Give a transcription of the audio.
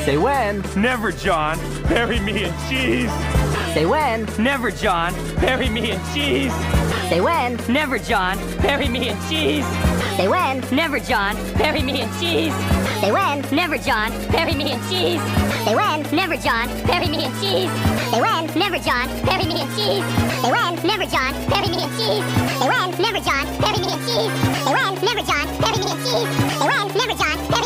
Say when. Never, John. Bury me in cheese. Say when. Never, John. Bury me in cheese. Say when. Never, John. Bury me in cheese. Say when. Never, John. Bury me in cheese. Say when. Never, John. Bury me in cheese. Say when. Never, John. Bury me in cheese. Say when. Never, John. Bury me in cheese. Say when. Never, John. Bury me in cheese. Say when. Never, John. Bury me in cheese. Say when. Never, John. Bury me in cheese. Say when. Never, John. Bury